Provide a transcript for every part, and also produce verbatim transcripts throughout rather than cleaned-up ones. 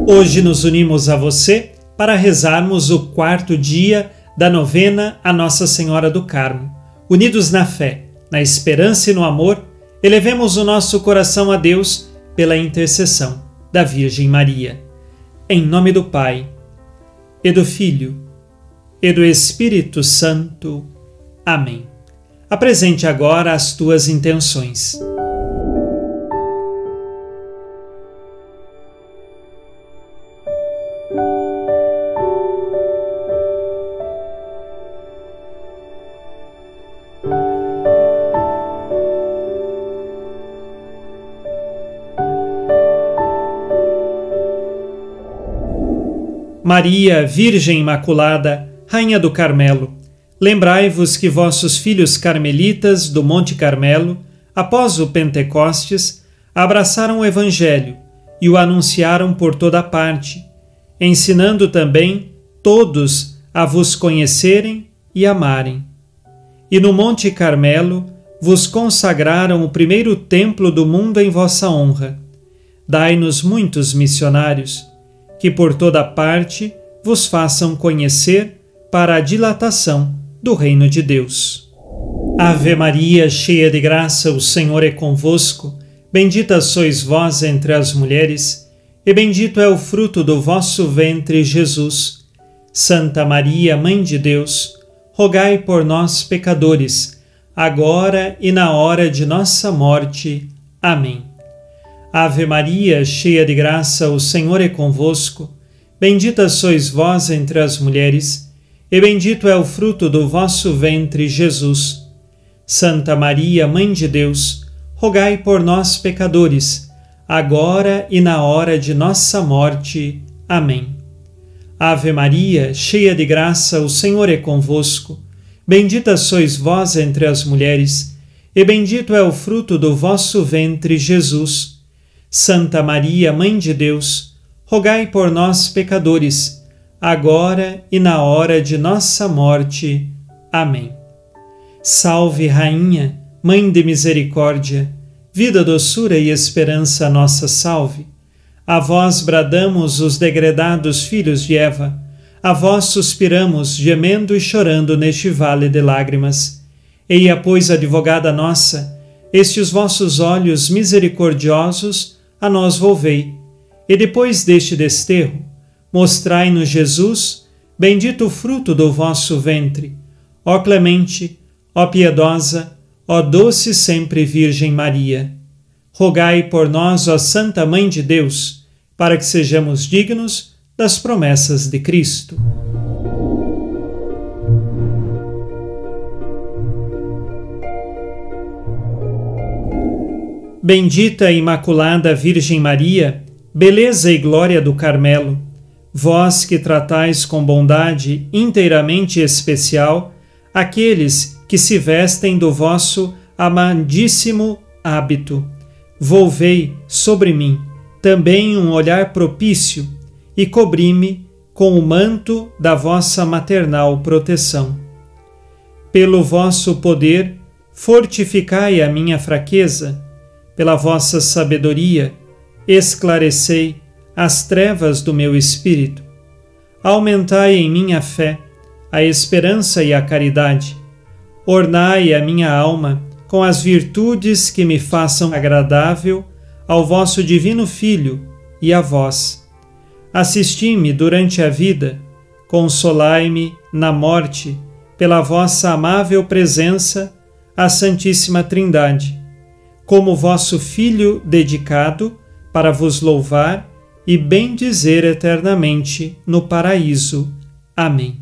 Hoje nos unimos a você para rezarmos o quarto dia da novena a Nossa Senhora do Carmo. Unidos na fé, na esperança e no amor, elevemos o nosso coração a Deus pela intercessão da Virgem Maria. Em nome do Pai, e do Filho, e do Espírito Santo. Amém. Apresente agora as tuas intenções. Maria, Virgem Imaculada, Rainha do Carmelo, lembrai-vos que vossos filhos carmelitas do Monte Carmelo, após o Pentecostes, abraçaram o Evangelho e o anunciaram por toda parte, ensinando também todos a vos conhecerem e amarem. E no Monte Carmelo vos consagraram o primeiro templo do mundo em vossa honra. Dai-nos muitos missionários, que por toda parte vos façam conhecer para a dilatação do reino de Deus. Ave Maria, cheia de graça, o Senhor é convosco. Bendita sois vós entre as mulheres, e bendito é o fruto do vosso ventre, Jesus. Santa Maria, Mãe de Deus, rogai por nós, pecadores, agora e na hora de nossa morte. Amém. Ave Maria, cheia de graça, o Senhor é convosco. Bendita sois vós entre as mulheres, e bendito é o fruto do vosso ventre, Jesus. Santa Maria, Mãe de Deus, rogai por nós, pecadores, agora e na hora de nossa morte. Amém. Ave Maria, cheia de graça, o Senhor é convosco. Bendita sois vós entre as mulheres, e bendito é o fruto do vosso ventre, Jesus. Santa Maria, Mãe de Deus, rogai por nós, pecadores, agora e na hora de nossa morte. Amém. Salve, Rainha, Mãe de Misericórdia, vida, doçura e esperança, nossa salve. A vós bradamos os degredados filhos de Eva, a vós suspiramos, gemendo e chorando neste vale de lágrimas. Eia, pois, advogada nossa, estes vossos olhos misericordiosos a nós volvei, e depois deste desterro, mostrai-nos Jesus, bendito o fruto do vosso ventre. Ó clemente, ó piedosa, ó doce sempre Virgem Maria, rogai por nós, ó Santa Mãe de Deus, para que sejamos dignos das promessas de Cristo. Bendita e Imaculada Virgem Maria, beleza e glória do Carmelo, vós que tratais com bondade inteiramente especial aqueles que se vestem do vosso amadíssimo hábito, volvei sobre mim também um olhar propício e cobri-me com o manto da vossa maternal proteção. Pelo vosso poder, fortificai a minha fraqueza. Pela vossa sabedoria, esclarecei as trevas do meu espírito. Aumentai em mim a fé, a esperança e a caridade. Ornai a minha alma com as virtudes que me façam agradável ao vosso divino Filho e a vós. Assisti-me durante a vida, consolai-me na morte, pela vossa amável presença, a Santíssima Trindade. Como vosso Filho dedicado, para vos louvar e bendizer eternamente no paraíso. Amém.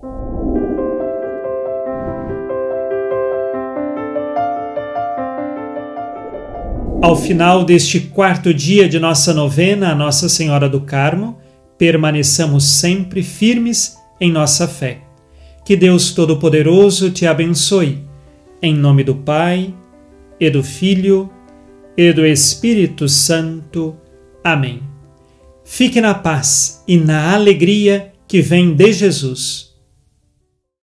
Ao final deste quarto dia de nossa novena a Nossa Senhora do Carmo, permaneçamos sempre firmes em nossa fé. Que Deus Todo-Poderoso te abençoe. Em nome do Pai, e do Filho, e do Espírito Santo. Amém. Fique na paz e na alegria que vem de Jesus.